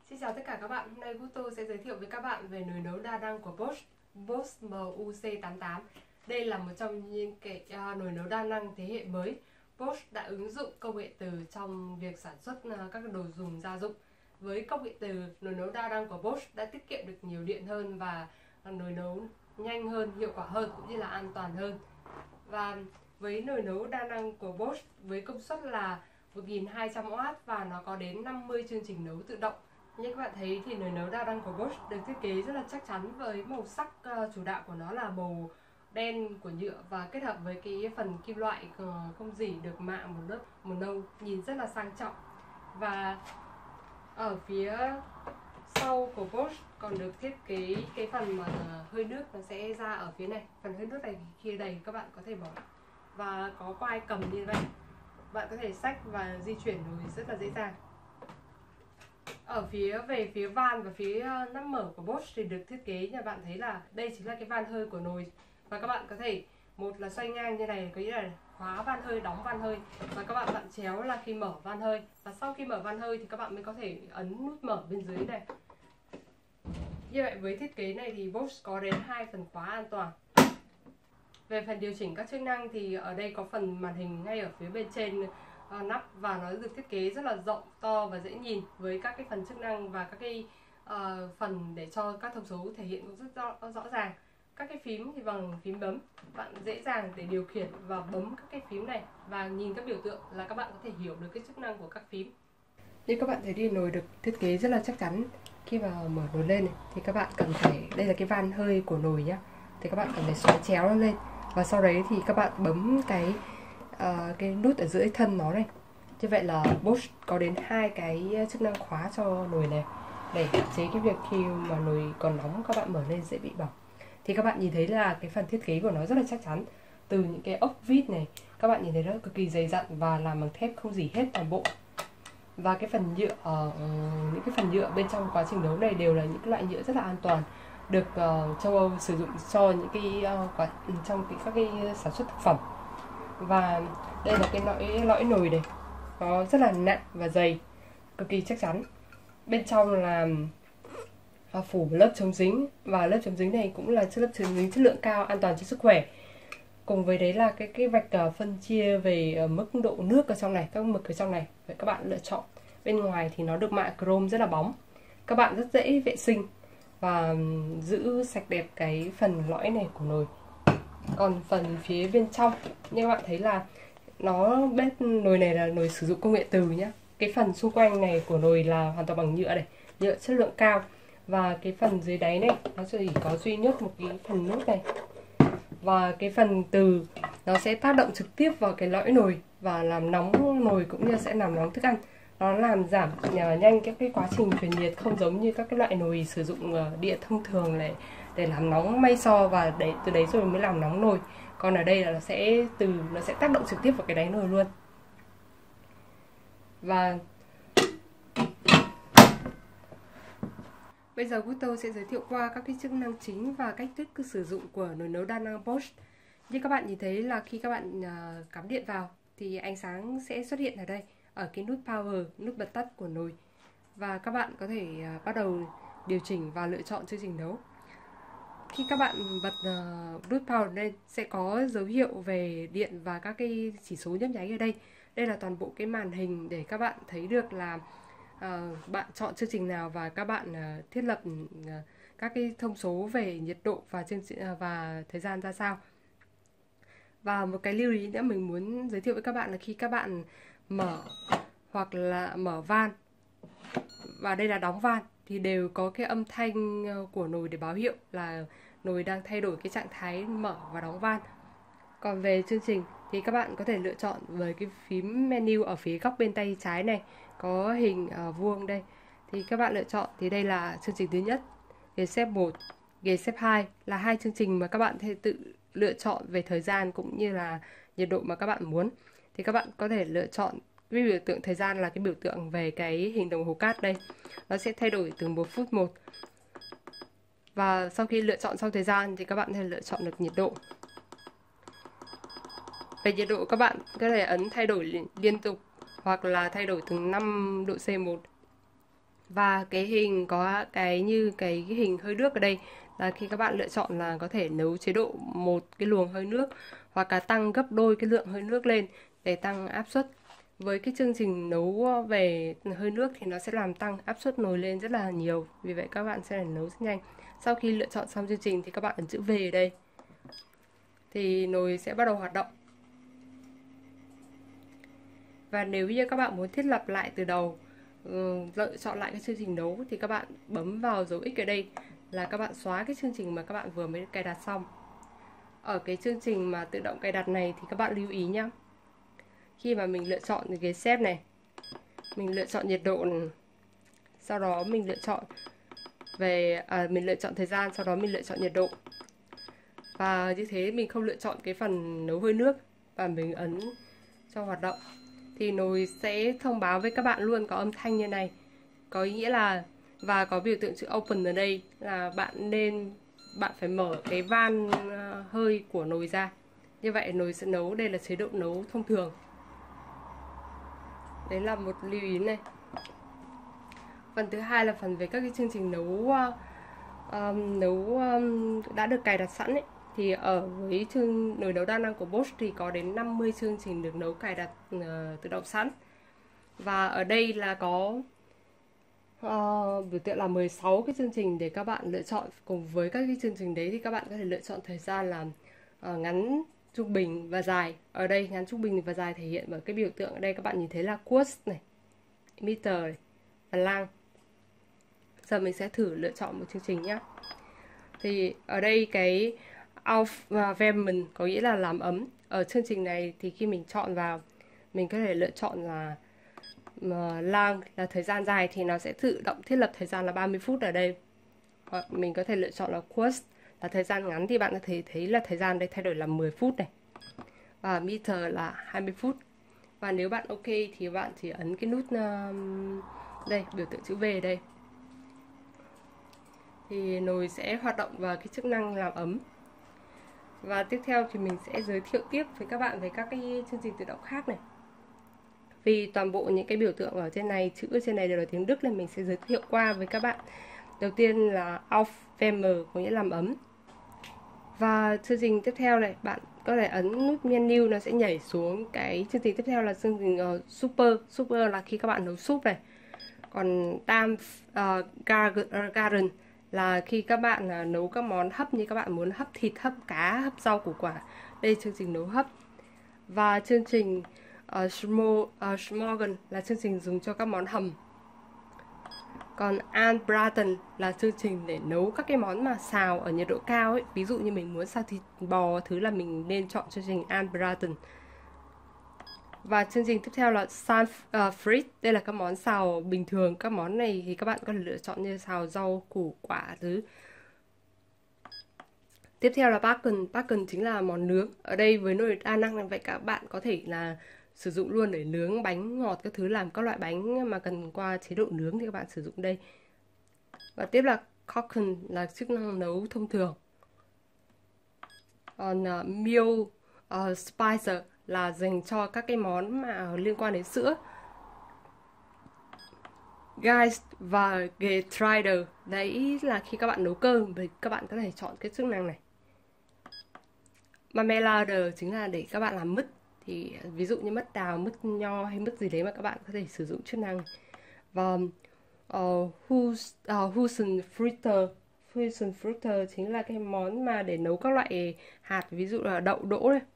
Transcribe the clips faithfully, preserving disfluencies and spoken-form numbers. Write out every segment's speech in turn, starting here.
Xin chào tất cả các bạn, hôm nay Guto sẽ giới thiệu với các bạn về nồi nấu đa năng của Bosch, Bosch M U C tám tám. Đây là một trong những cái uh, nồi nấu đa năng thế hệ mới. Bosch đã ứng dụng công nghệ từ trong việc sản xuất uh, các đồ dùng gia dụng. Với công nghệ từ, nồi nấu đa năng của Bosch đã tiết kiệm được nhiều điện hơn và nồi nấu nhanh hơn, hiệu quả hơn cũng như là an toàn hơn. Và với nồi nấu đa năng của Bosch với công suất là một nghìn hai trăm oát và nó có đến năm mươi chương trình nấu tự động. Như các bạn thấy thì nồi nấu đa năng của Bosch được thiết kế rất là chắc chắn với màu sắc uh, chủ đạo của nó là màu đen của nhựa và kết hợp với cái phần kim loại uh, không dỉ được mạ một lớp màu nâu, nhìn rất là sang trọng. Và ở phía sau của Bosch còn được thiết kế cái phần mà uh, hơi nước nó sẽ ra ở phía này. Phần hơi nước này khi đầy các bạn có thể bỏ và có quai cầm như vậy. Bạn có thể xách và di chuyển nồi rất là dễ dàng. Ở phía về phía van và phía nắp mở của Bosch thì được thiết kế như bạn thấy là đây chính là cái van hơi của nồi, và các bạn có thể một là xoay ngang như này, có nghĩa là khóa van hơi, đóng van hơi, và các bạn vặn chéo là khi mở van hơi, và sau khi mở van hơi thì các bạn mới có thể ấn nút mở bên dưới này. Như vậy với thiết kế này thì Bosch có đến hai phần khóa an toàn. Về phần điều chỉnh các chức năng thì ở đây có phần màn hình ngay ở phía bên trên Uh, nắp, và nó được thiết kế rất là rộng, to và dễ nhìn với các cái phần chức năng và các cái uh, phần để cho các thông số thể hiện cũng rất rõ, rõ ràng. Các cái phím thì bằng phím bấm, bạn dễ dàng để điều khiển và bấm các cái phím này, và nhìn các biểu tượng là các bạn có thể hiểu được cái chức năng của các phím. Như các bạn thấy thì nồi được thiết kế rất là chắc chắn. Khi mà mở nồi lên này, thì các bạn cần phải, đây là cái van hơi của nồi nhá, thì các bạn cần phải xoáy chéo nó lên, và sau đấy thì các bạn bấm cái Uh, cái nút ở dưới thân nó này. Như vậy là Bosch có đến hai cái chức năng khóa cho nồi này để hạn chế cái việc khi mà nồi còn nóng các bạn mở lên dễ bị bỏng. Thì các bạn nhìn thấy là cái phần thiết kế của nó rất là chắc chắn, từ những cái ốc vít này các bạn nhìn thấy nó cực kỳ dày dặn và làm bằng thép không rỉ hết toàn bộ. Và cái phần nhựa uh, những cái phần nhựa bên trong quá trình nấu này đều là những cái loại nhựa rất là an toàn, được uh, châu Âu sử dụng cho những cái uh, quá, trong cái, các cái sản xuất thực phẩm. Và đây là cái lõi, lõi nồi này, nó rất là nặng và dày, cực kỳ chắc chắn. Bên trong là phủ lớp chống dính, và lớp chống dính này cũng là lớp chống dính chất lượng cao, an toàn cho sức khỏe. Cùng với đấy là cái, cái vạch phân chia về mức độ nước ở trong này, các mực ở trong này. Vậy các bạn lựa chọn. Bên ngoài thì nó được mạ chrome rất là bóng, các bạn rất dễ vệ sinh và giữ sạch đẹp cái phần lõi này của nồi. Còn phần phía bên trong, như các bạn thấy là nó bếp nồi này là nồi sử dụng công nghệ từ nhá. Cái phần xung quanh này của nồi là hoàn toàn bằng nhựa này, nhựa chất lượng cao. Và cái phần dưới đáy này nó chỉ có duy nhất một cái phần nút này. Và cái phần từ nó sẽ tác động trực tiếp vào cái lõi nồi và làm nóng nồi cũng như sẽ làm nóng thức ăn. Nó làm giảm nhanh các cái quá trình truyền nhiệt, không giống như các cái loại nồi sử dụng điện thông thường này để làm nóng may so và để từ đấy rồi mới làm nóng nồi. Còn ở đây là nó sẽ từ nó sẽ tác động trực tiếp vào cái đáy nồi luôn. Và bây giờ Guto sẽ giới thiệu qua các cái chức năng chính và cách thức sử dụng của nồi nấu đa năng Bosch. Như các bạn nhìn thấy là khi các bạn cắm điện vào thì ánh sáng sẽ xuất hiện ở đây, ở cái nút power, nút bật tắt của nồi. Và các bạn có thể bắt đầu điều chỉnh và lựa chọn chương trình nấu. Khi các bạn bật uh, nút power lên sẽ có dấu hiệu về điện và các cái chỉ số nhấp nháy ở đây. Đây là toàn bộ cái màn hình để các bạn thấy được là uh, bạn chọn chương trình nào, và các bạn uh, thiết lập uh, các cái thông số về nhiệt độ và chương trình uh, và thời gian ra sao. Và một cái lưu ý nữa mình muốn giới thiệu với các bạn là khi các bạn mở hoặc là mở van và đây là đóng van thì đều có cái âm thanh của nồi để báo hiệu là nồi đang thay đổi cái trạng thái mở và đóng van. Còn về chương trình thì các bạn có thể lựa chọn với cái phím menu ở phía góc bên tay trái này, có hình uh, vuông đây. Thì các bạn lựa chọn, thì đây là chương trình thứ nhất, ghế xếp một, ghế xếp hai là hai chương trình mà các bạn thể tự lựa chọn về thời gian cũng như là nhiệt độ mà các bạn muốn. Thì các bạn có thể lựa chọn cái biểu tượng thời gian là cái biểu tượng về cái hình đồng hồ cát đây. Nó sẽ thay đổi từng một phút một. Và sau khi lựa chọn xong thời gian thì các bạn có thể lựa chọn được nhiệt độ. Về nhiệt độ các bạn có thể ấn thay đổi liên tục hoặc là thay đổi từng năm độ C một. Và cái hình có cái như cái, cái hình hơi nước ở đây là khi các bạn lựa chọn là có thể nấu chế độ một cái luồng hơi nước hoặc là tăng gấp đôi cái lượng hơi nước lên để tăng áp suất. Với cái chương trình nấu về hơi nước thì nó sẽ làm tăng áp suất nồi lên rất là nhiều, vì vậy các bạn sẽ phải nấu rất nhanh. Sau khi lựa chọn xong chương trình thì các bạn ấn chữ V ở đây thì nồi sẽ bắt đầu hoạt động. Và nếu như các bạn muốn thiết lập lại từ đầu, lựa chọn lại cái chương trình nấu thì các bạn bấm vào dấu X ở đây là các bạn xóa cái chương trình mà các bạn vừa mới cài đặt xong. Ở cái chương trình mà tự động cài đặt này thì các bạn lưu ý nhé. Khi mà mình lựa chọn cái set này, mình lựa chọn nhiệt độ này. Sau đó mình lựa chọn về à, mình lựa chọn thời gian, sau đó mình lựa chọn nhiệt độ. Và như thế mình không lựa chọn cái phần nấu hơi nước và mình ấn cho hoạt động thì nồi sẽ thông báo với các bạn luôn, có âm thanh như này. Có ý nghĩa là và có biểu tượng chữ open ở đây là bạn nên bạn phải mở cái van hơi của nồi ra. Như vậy nồi sẽ nấu, đây là chế độ nấu thông thường. Đấy là một lưu ý này. Phần thứ hai là phần về các cái chương trình nấu um, nấu um, đã được cài đặt sẵn ấy. Thì ở với chương nồi nấu đa năng của Bosch thì có đến năm mươi chương trình được nấu cài đặt uh, tự động sẵn. Và ở đây là có uh, biểu tượng là mười sáu cái chương trình để các bạn lựa chọn. Cùng với các cái chương trình đấy thì các bạn có thể lựa chọn thời gian làm uh, ngắn, trung bình và dài. Ở đây ngắn, trung bình và dài thể hiện bởi cái biểu tượng ở đây các bạn nhìn thấy là quarts này, meter này và lang. Giờ mình sẽ thử lựa chọn một chương trình nhé. Thì ở đây cái Aufwärmen có nghĩa là làm ấm. Ở chương trình này thì khi mình chọn vào, mình có thể lựa chọn là lang là thời gian dài thì nó sẽ tự động thiết lập thời gian là ba mươi phút ở đây. Hoặc mình có thể lựa chọn là Kurz là thời gian ngắn thì bạn có thể thấy là thời gian đây thay đổi là mười phút này. Và meter là hai mươi phút. Và nếu bạn ok thì bạn chỉ ấn cái nút uh, đây, biểu tượng chữ V đây. Thì nồi sẽ hoạt động vào cái chức năng làm ấm. Và tiếp theo thì mình sẽ giới thiệu tiếp với các bạn về các cái chương trình tự động khác này. Vì toàn bộ những cái biểu tượng ở trên này, chữ ở trên này đều là tiếng Đức nên mình sẽ giới thiệu qua với các bạn. Đầu tiên là Aufwärme có nghĩa là làm ấm. Và chương trình tiếp theo này, bạn có thể ấn nút menu, nó sẽ nhảy xuống cái chương trình tiếp theo là chương trình uh, Super. Super là khi các bạn nấu súp này. Còn Dampf uh, Garden là khi các bạn uh, nấu các món hấp, như các bạn muốn hấp thịt, hấp cá, hấp rau củ quả. Đây chương trình nấu hấp. Và chương trình uh, Schmorgen uh, là chương trình dùng cho các món hầm. Còn Anbraten là chương trình để nấu các cái món mà xào ở nhiệt độ cao ấy. Ví dụ như mình muốn xào thịt bò thứ là mình nên chọn chương trình Anbraten. Và chương trình tiếp theo là Sanfrit. Đây là các món xào bình thường. Các món này thì các bạn có thể lựa chọn như xào rau, củ quả thứ. Tiếp theo là Backen. Backen chính là món nướng. Ở đây với nồi đa năng vậy các bạn có thể là sử dụng luôn để nướng bánh ngọt các thứ, làm các loại bánh mà cần qua chế độ nướng thì các bạn sử dụng đây. Và tiếp là Kochen là chức năng nấu thông thường. Còn uh, Meal uh, Spicer là dành cho các cái món mà liên quan đến sữa. Geist và Getreide đấy là khi các bạn nấu cơm thì các bạn có thể chọn cái chức năng này. Marmelade chính là để các bạn làm mứt. Thì ví dụ như mứt đào, mứt nho hay mứt gì đấy mà các bạn có thể sử dụng chức năng. Và uh, Hustenfritter Hustenfritter chính là cái món mà để nấu các loại hạt, ví dụ là đậu đỗ này.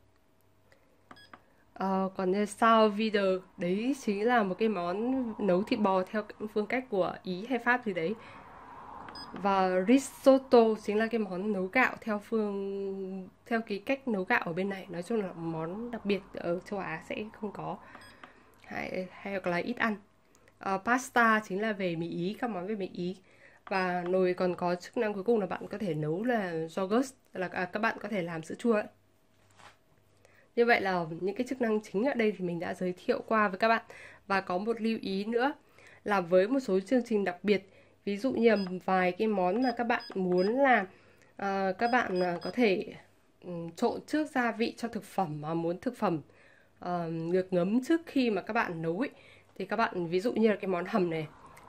Uh, còn như Sauvider đấy chính là một cái món nấu thịt bò theo phương cách của Ý hay Pháp gì đấy. Và risotto chính là cái món nấu gạo theo phương theo cái cách nấu gạo ở bên này. Nói chung là món đặc biệt ở châu Á sẽ không có hay, hay hoặc là ít ăn. uh, Pasta chính là về mì Ý, các món về mì Ý. Và nồi còn có chức năng cuối cùng là bạn có thể nấu là yogurt, là à, các bạn có thể làm sữa chua ấy. Như vậy là những cái chức năng chính ở đây thì mình đã giới thiệu qua với các bạn. Và có một lưu ý nữa là với một số chương trình đặc biệt, ví dụ như vài cái món mà các bạn muốn là uh, các bạn uh, có thể um, trộn trước gia vị cho thực phẩm mà muốn thực phẩm uh, được ngấm trước khi mà các bạn nấu ấy, thì các bạn ví dụ như là cái món hầm này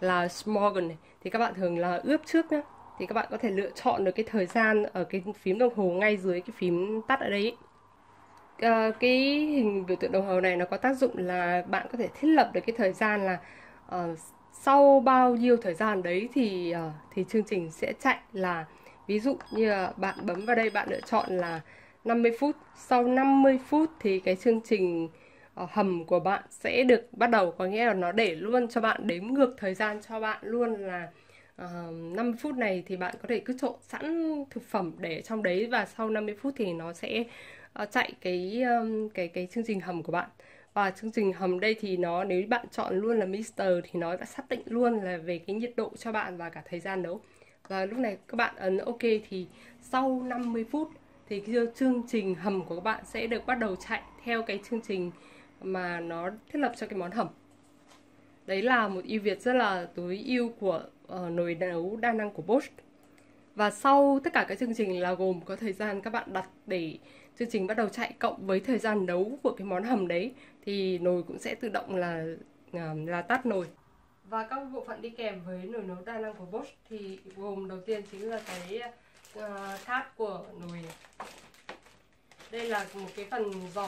là Smorgon này thì các bạn thường là ướp trước nhé. Thì các bạn có thể lựa chọn được cái thời gian ở cái phím đồng hồ ngay dưới cái phím tắt ở đây ấy. Uh, cái hình biểu tượng đồng hồ này nó có tác dụng là bạn có thể thiết lập được cái thời gian là uh, sau bao nhiêu thời gian đấy thì uh, thì chương trình sẽ chạy, là ví dụ như là bạn bấm vào đây, bạn lựa chọn là năm mươi phút, sau năm mươi phút thì cái chương trình uh, hầm của bạn sẽ được bắt đầu, có nghĩa là nó để luôn cho bạn đếm ngược thời gian cho bạn luôn là uh, năm mươi phút này thì bạn có thể cứ trộn sẵn thực phẩm để trong đấy, và sau năm mươi phút thì nó sẽ uh, chạy cái um, cái cái chương trình hầm của bạn. Và chương trình hầm đây thì nó, nếu bạn chọn luôn là Mister thì nó đã xác định luôn là về cái nhiệt độ cho bạn và cả thời gian nấu. Và lúc này các bạn ấn OK thì sau năm mươi phút thì cái chương trình hầm của các bạn sẽ được bắt đầu chạy theo cái chương trình mà nó thiết lập cho cái món hầm. Đấy là một ưu việt rất là tối ưu của uh, nồi nấu đa năng của Bosch. Và sau tất cả các chương trình là gồm có thời gian các bạn đặt để chương trình bắt đầu chạy cộng với thời gian nấu của cái món hầm đấy, thì nồi cũng sẽ tự động là là tắt nồi. Và các bộ phận đi kèm với nồi nấu đa năng của Bosch thì gồm đầu tiên chính là cái uh, tháp của nồi. Đây là một cái phần giỏ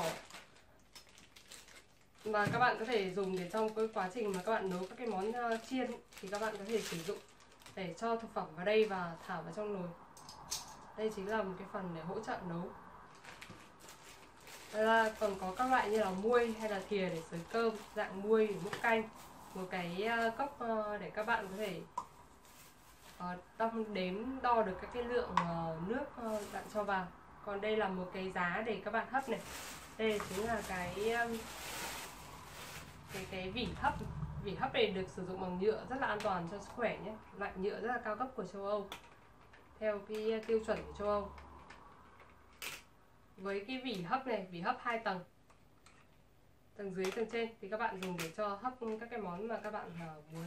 mà các bạn có thể dùng để trong cái quá trình mà các bạn nấu các cái món uh, chiên thì các bạn có thể sử dụng để cho thực phẩm vào đây và thả vào trong nồi. Đây chính là một cái phần để hỗ trợ nấu. Đây là còn có các loại như là muôi hay là thìa để xới cơm, dạng muôi để múc canh, một cái uh, cốc uh, để các bạn có thể uh, đong đếm đo được các cái lượng uh, nước uh, bạn cho vào. Còn đây là một cái giá để các bạn hấp này. Đây chính là cái um, cái cái vỉ hấp. Vỉ hấp này được sử dụng bằng nhựa, rất là an toàn cho sức khỏe nhé. Loại nhựa rất là cao cấp của châu Âu, theo cái tiêu chuẩn của châu Âu. Với cái vỉ hấp này, vỉ hấp hai tầng, tầng dưới tầng trên, thì các bạn dùng để cho hấp các cái món mà các bạn muốn.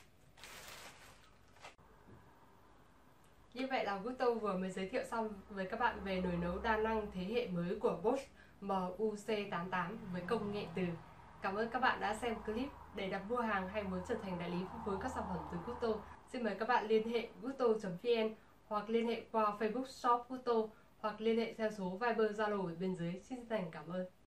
Như vậy là Gusto vừa mới giới thiệu xong với các bạn về nồi nấu đa năng thế hệ mới của Bosch M U C tám mươi tám với công nghệ từ. Cảm ơn các bạn đã xem clip. Để đặt mua hàng hay muốn trở thành đại lý phân phối các sản phẩm từ Gusto, xin mời các bạn liên hệ gusto chấm vn hoặc liên hệ qua Facebook Shop Gusto hoặc liên hệ theo số Viber Zalo ở bên dưới. Xin thành cảm ơn.